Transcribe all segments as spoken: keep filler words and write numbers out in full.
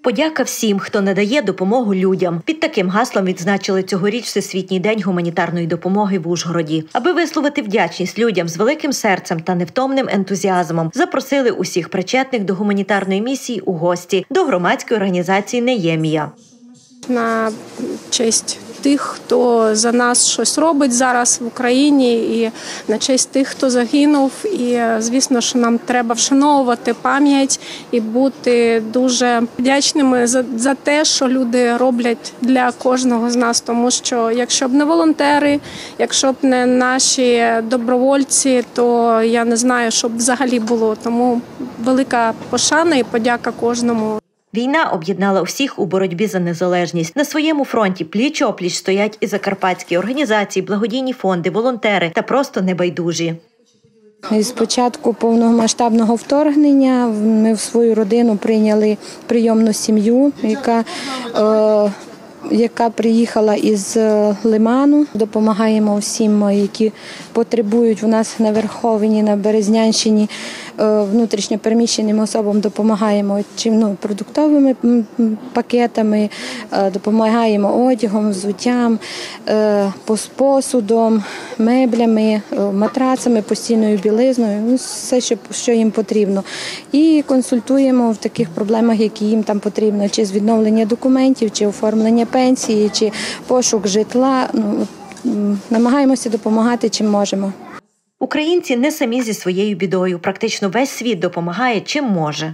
Подяка всім, хто надає допомогу людям. Під таким гаслом відзначили цьогоріч Всесвітній день гуманітарної допомоги в Ужгороді. Аби висловити вдячність людям з великим серцем та невтомним ентузіазмом, запросили усіх причетних до гуманітарної місії у гості до громадської організації «Неємія». На честь тих, хто за нас щось робить зараз в Україні, і на честь тих, хто загинув. І, звісно, що нам треба вшановувати пам'ять і бути дуже вдячними за, за те, що люди роблять для кожного з нас. Тому що якщо б не волонтери, якщо б не наші добровольці, то я не знаю, що б взагалі було. Тому велика пошана і подяка кожному. Війна об'єднала всіх у боротьбі за незалежність. На своєму фронті пліч-опліч стоять і закарпатські організації, благодійні фонди, волонтери та просто небайдужі. З початку повномасштабного вторгнення ми в свою родину прийняли прийомну сім'ю, яка е, яка приїхала із Лиману. Допомагаємо всім, які потребують у нас на Верховині, на Березнянщині, внутрішньо переміщеним особам допомагаємо чим, ну, продуктовими пакетами, допомагаємо одягом, взуттям, посудом, меблями, матрацами, постільною білизною, ну, все, що, що їм потрібно. І консультуємо в таких проблемах, які їм там потрібно, чи з відновлення документів, чи оформлення пенсії, чи пошук житла. Ну, намагаємося допомагати, чим можемо. Українці не самі зі своєю бідою. Практично весь світ допомагає, чим може.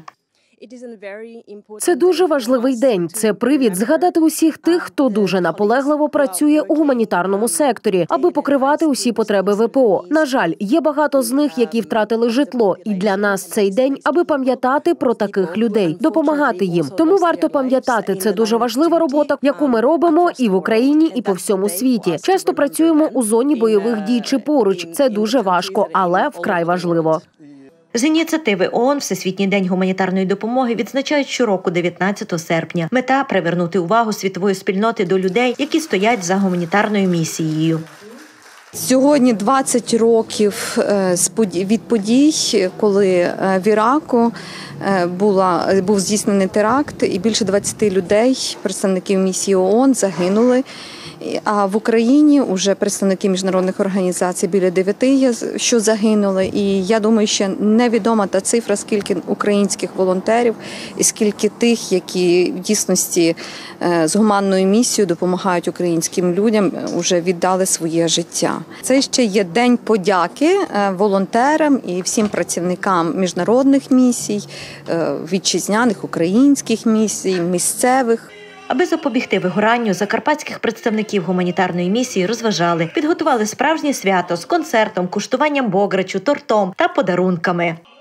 Це дуже важливий день. Це привід згадати усіх тих, хто дуже наполегливо працює у гуманітарному секторі, аби покривати усі потреби ВПО. На жаль, є багато з них, які втратили житло. І для нас цей день, аби пам'ятати про таких людей, допомагати їм. Тому варто пам'ятати, це дуже важлива робота, яку ми робимо і в Україні, і по всьому світі. Часто працюємо у зоні бойових дій чи поруч. Це дуже важко, але вкрай важливо. З ініціативи ООН Всесвітній день гуманітарної допомоги відзначають щороку дев'ятнадцятого серпня. Мета – привернути увагу світової спільноти до людей, які стоять за гуманітарною місією. Сьогодні двадцять років від подій, коли в Іраку була, був здійснений теракт і більше двадцяти людей, представників місії ООН, загинули. А в Україні вже представники міжнародних організацій біля дев'яти, що загинули. І я думаю, ще невідома та цифра, скільки українських волонтерів і скільки тих, які в дійсності з гуманною місією допомагають українським людям, вже віддали своє життя. Це ще є день подяки волонтерам і всім працівникам міжнародних місій, вітчизняних українських місій, місцевих. Аби запобігти вигоранню, закарпатських представників гуманітарної місії розважали, підготували справжнє свято з концертом, куштуванням бограчу, тортом та подарунками.